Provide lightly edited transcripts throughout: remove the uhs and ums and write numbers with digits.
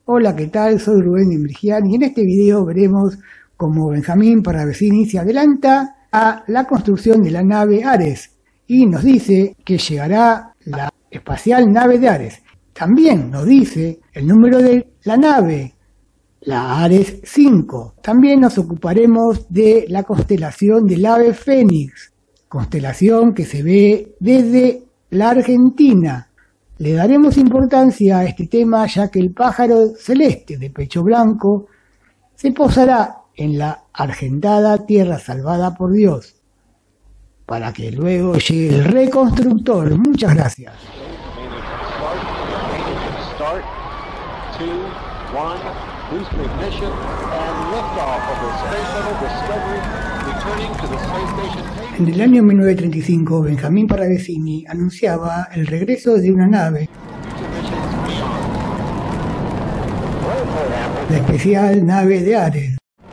Hola, ¿qué tal? Soy Rubén Emergian y en este video veremos cómo Benjamín Parravicini se adelanta a la construcción de la nave Ares y nos dice que llegará la espacial nave de Ares. También nos dice el número de la nave, la Ares 5. También nos ocuparemos de la constelación del ave Fénix, constelación que se ve desde la Argentina. Le daremos importancia a este tema ya que el pájaro celeste de pecho blanco se posará en la argentada tierra salvada por Dios, para que luego llegue el reconstructor. Muchas gracias. En el año 1935, Benjamín Parravicini anunciaba el regreso de una nave, la especial nave de Ares.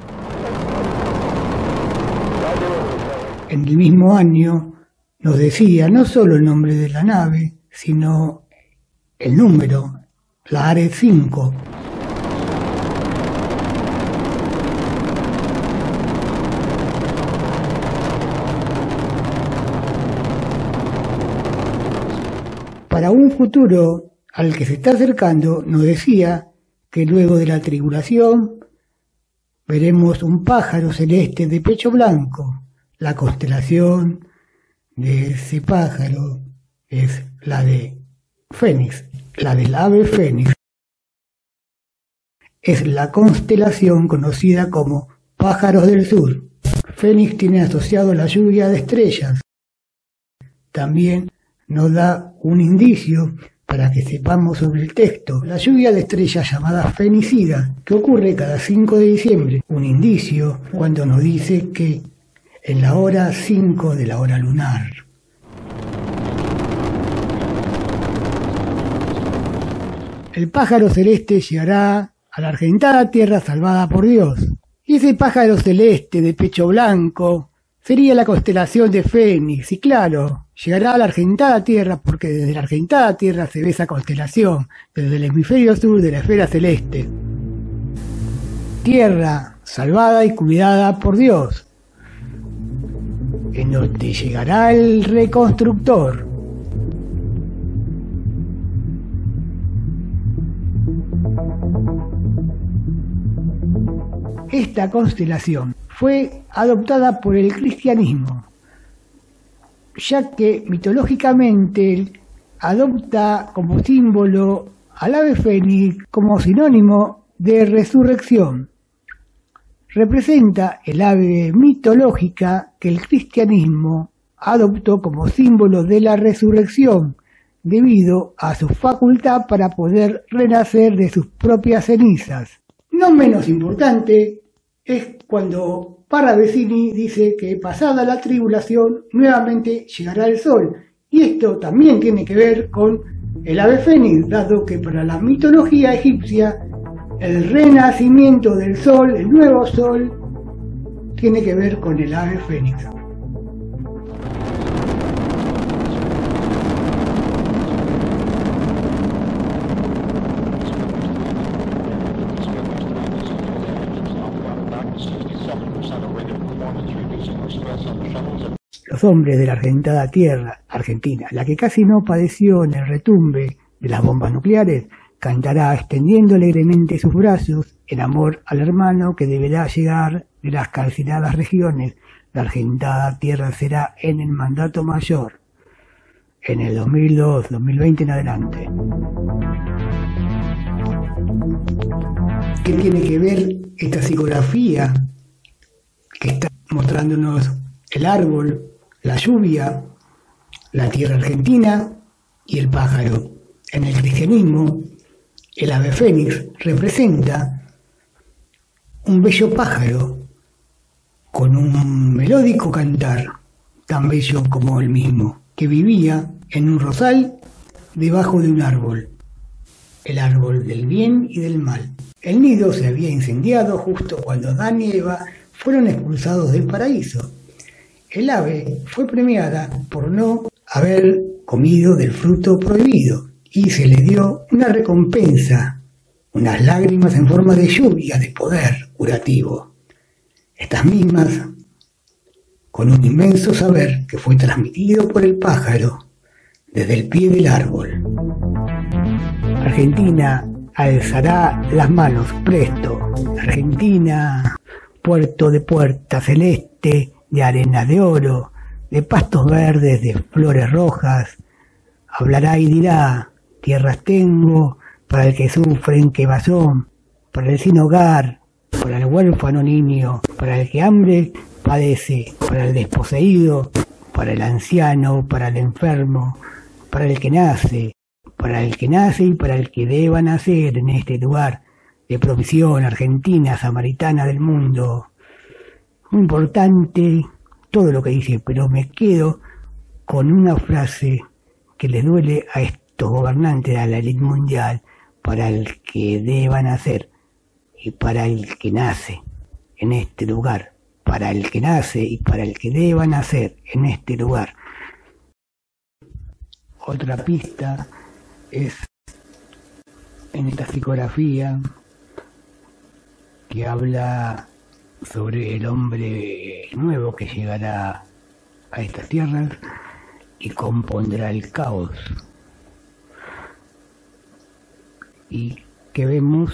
En el mismo año nos decía no solo el nombre de la nave, sino el número, la Ares 5. Para un futuro al que se está acercando, nos decía que luego de la tribulación veremos un pájaro celeste de pecho blanco. La constelación de ese pájaro es la de Fénix, la del ave Fénix. Es la constelación conocida como pájaros del sur. Fénix tiene asociado la lluvia de estrellas. También nos da un indicio para que sepamos sobre el texto, la lluvia de estrellas llamada fenicida, que ocurre cada 5 de diciembre. Un indicio cuando nos dice que en la hora 5 de la hora lunar. El pájaro celeste llegará a la argentada tierra salvada por Dios. Y ese pájaro celeste de pecho blanco sería la constelación de Fénix, y claro, llegará a la argentada tierra porque desde la argentada tierra se ve esa constelación, desde el hemisferio sur de la esfera celeste. Tierra salvada y cuidada por Dios, en donde llegará el reconstructor. Esta constelación fue adoptada por el cristianismo, ya que mitológicamente adopta como símbolo al ave fénix como sinónimo de resurrección. Representa el ave mitológica que el cristianismo adoptó como símbolo de la resurrección, debido a su facultad para poder renacer de sus propias cenizas. No menos importante es cuando Parravicini dice que pasada la tribulación nuevamente llegará el sol, y esto también tiene que ver con el ave fénix, dado que para la mitología egipcia el renacimiento del sol, el nuevo sol, tiene que ver con el ave fénix. Los hombres de la argentada tierra argentina, la que casi no padeció en el retumbe de las bombas nucleares, cantará extendiendo alegremente sus brazos en amor al hermano que deberá llegar de las calcinadas regiones. La argentada tierra será en el mandato mayor, en el 2002, 2020 en adelante. ¿Qué tiene que ver esta psicografía que está mostrándonos el árbol, la lluvia, la tierra argentina y el pájaro? En el cristianismo, el ave fénix representa un bello pájaro con un melódico cantar, tan bello como el mismo, que vivía en un rosal debajo de un árbol, el árbol del bien y del mal. El nido se había incendiado justo cuando Adán y Eva fueron expulsados del paraíso. El ave fue premiada por no haber comido del fruto prohibido y se le dio una recompensa, unas lágrimas en forma de lluvia de poder curativo. Estas mismas, con un inmenso saber que fue transmitido por el pájaro desde el pie del árbol. Argentina alzará las manos presto. Argentina, puerto de puerta celeste, de arena de oro, de pastos verdes, de flores rojas, hablará y dirá: tierras tengo para el que sufre en que vasón, para el sin hogar, para el huérfano niño, para el que hambre padece, para el desposeído, para el anciano, para el enfermo, para el que nace y para el que deba nacer en este lugar de provisión argentina, samaritana del mundo. Muy importante todo lo que dice, pero me quedo con una frase que le duele a estos gobernantes, a la élite mundial: para el que deba nacer y para el que nace en este lugar, para el que nace y para el que deba nacer en este lugar. Otra pista es en esta psicografía que habla sobre el hombre nuevo que llegará a estas tierras y compondrá el caos. Y que vemos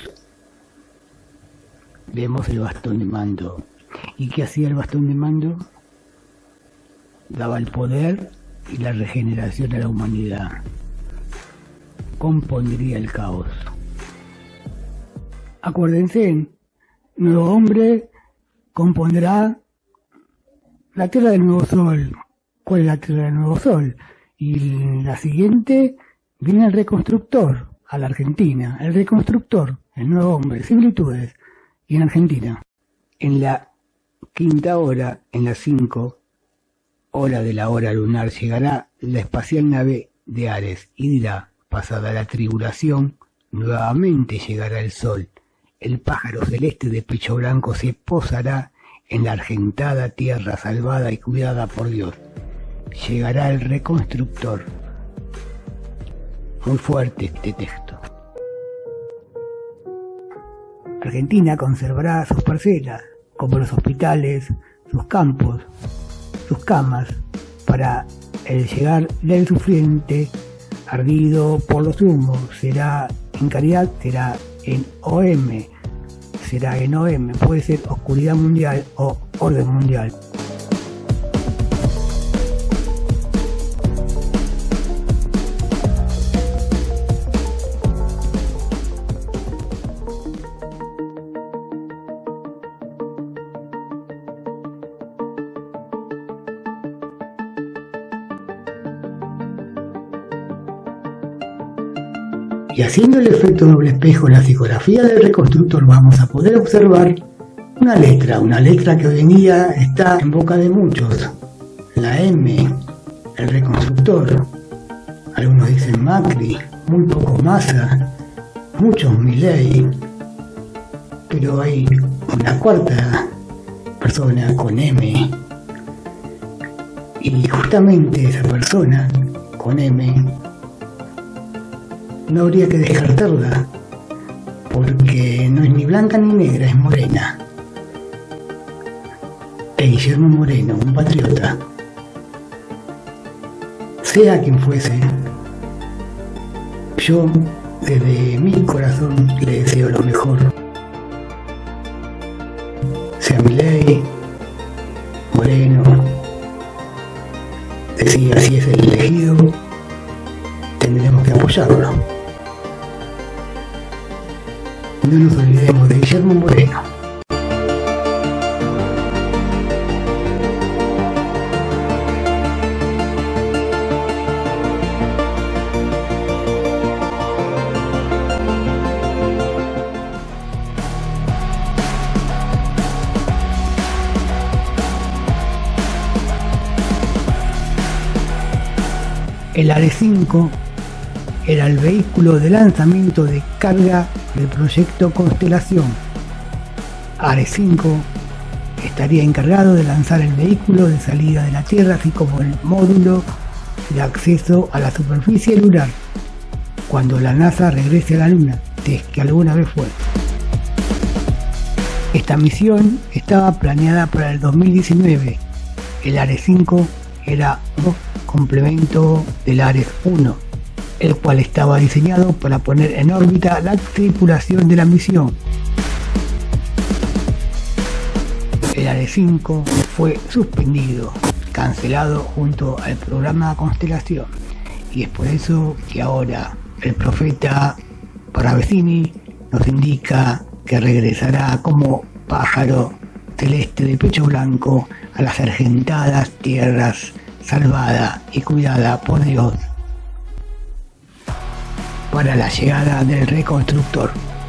el bastón de mando. ¿Y qué hacía el bastón de mando? Daba el poder y la regeneración a la humanidad. Compondría el caos. Acuérdense, nuevo hombre compondrá la tierra del nuevo sol. ¿Cuál es la tierra del nuevo sol? Y la siguiente viene el reconstructor a la Argentina. El reconstructor, el nuevo hombre, similitudes. Y en Argentina, en la quinta hora, en las 5 horas de la hora lunar, llegará la espacial nave de Ares y dirá: pasada la tribulación, nuevamente llegará el sol. El pájaro celeste de pecho blanco se posará en la argentada tierra salvada y cuidada por Dios. Llegará el reconstructor. Muy fuerte este texto. Argentina conservará sus parcelas, como los hospitales, sus campos, sus camas, para el llegar del sufriente ardido por los humos. Será en caridad, será en OM, puede ser oscuridad mundial o orden mundial. Y haciendo el efecto doble espejo en la psicografía del reconstructor vamos a poder observar una letra que hoy en día está en boca de muchos, la M, el reconstructor. Algunos dicen Macri, muy poco Massa, muchos Milei, pero hay una cuarta persona con M, y justamente esa persona con M no habría que descartarla, porque no es ni blanca ni negra, es morena. Es Guillermo Moreno, un patriota. Sea quien fuese, yo desde mi corazón le deseo lo mejor. Sea Milei, Moreno, decía si es el elegido, tendremos que apoyarlo. No nos olvidemos de Guillermo Moreno. El Ares 5 era el vehículo de lanzamiento de carga del proyecto Constelación. Ares 5 estaría encargado de lanzar el vehículo de salida de la Tierra, así como el módulo de acceso a la superficie lunar, cuando la NASA regrese a la Luna. brillantes que alguna vez fue. Esta misión estaba planeada para el 2019. El Ares 5 era un complemento del Ares 1, el cual estaba diseñado para poner en órbita la tripulación de la misión. El Ares 5 fue suspendido, cancelado junto al programa Constelación, y es por eso que ahora el profeta Parravicini nos indica que regresará como pájaro celeste de pecho blanco a las argentadas tierras, salvada y cuidada por Dios para la llegada del reconstructor.